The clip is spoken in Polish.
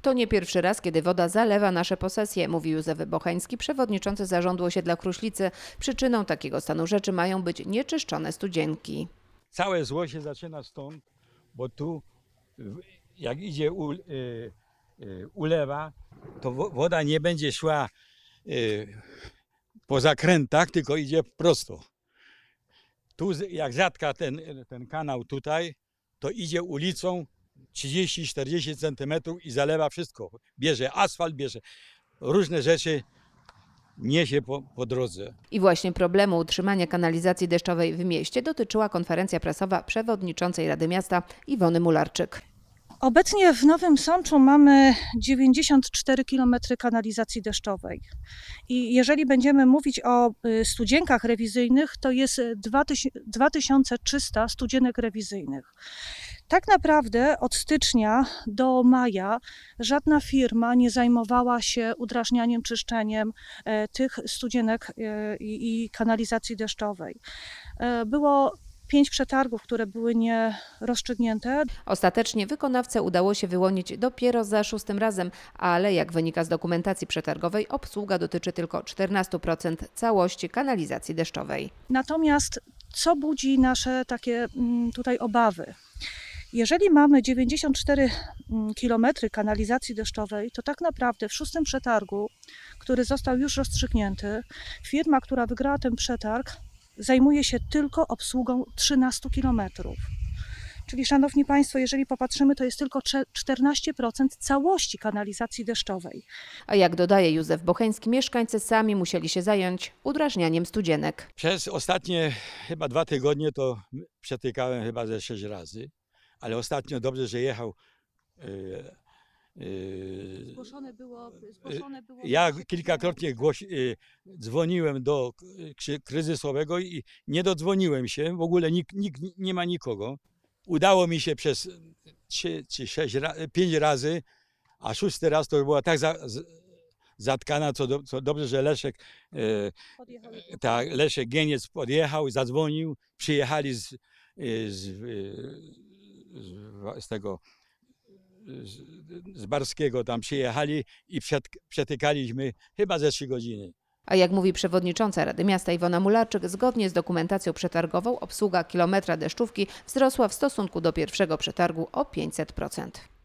To nie pierwszy raz, kiedy woda zalewa nasze posesje, mówi Józef Bocheński, przewodniczący zarządu osiedla Kruślicy. Przyczyną takiego stanu rzeczy mają być nieczyszczone studzienki. Całe zło się zaczyna stąd, bo tu jak idzie ulewa, to woda nie będzie szła po zakrętach, tylko idzie prosto. Tu jak zatka ten kanał tutaj, to idzie ulicą 30-40 centymetrów i zalewa wszystko. Bierze asfalt, bierze różne rzeczy, niesie po drodze. I właśnie problemu utrzymania kanalizacji deszczowej w mieście dotyczyła konferencja prasowa przewodniczącej Rady Miasta Iwony Mularczyk. Obecnie w Nowym Sączu mamy 94 km kanalizacji deszczowej. I jeżeli będziemy mówić o studzienkach rewizyjnych, to jest 2300 studzienek rewizyjnych. Tak naprawdę od stycznia do maja żadna firma nie zajmowała się udrażnianiem, czyszczeniem tych studzienek i kanalizacji deszczowej. Było 5 przetargów, które były nierozstrzygnięte. Ostatecznie wykonawcę udało się wyłonić dopiero za 6. razem, ale jak wynika z dokumentacji przetargowej, obsługa dotyczy tylko 14% całości kanalizacji deszczowej. Natomiast co budzi nasze takie tutaj obawy? Jeżeli mamy 94 km kanalizacji deszczowej, to tak naprawdę w 6. przetargu, który został już rozstrzygnięty, firma, która wygrała ten przetarg, zajmuje się tylko obsługą 13 km. Czyli, szanowni państwo, jeżeli popatrzymy, to jest tylko 14% całości kanalizacji deszczowej. A jak dodaje Józef Bocheński, mieszkańcy sami musieli się zająć udrażnianiem studzienek. Przez ostatnie chyba 2 tygodnie to przetykałem chyba ze 6 razy, ale ostatnio dobrze, że jechał. Zgłoszone było. Ja kilkakrotnie dzwoniłem do kryzysowego i nie dodzwoniłem się, w ogóle nikt nie ma nikogo. Udało mi się przez 3 czy 5 razy, a 6. raz to była tak zatkana, co dobrze, że Leszek Gieniec podjechał, zadzwonił, przyjechali z Barskiego tam przyjechali i przetykaliśmy chyba ze 3 godziny. A jak mówi przewodnicząca Rady Miasta Iwona Mularczyk, zgodnie z dokumentacją przetargową obsługa kilometra deszczówki wzrosła w stosunku do pierwszego przetargu o 500%.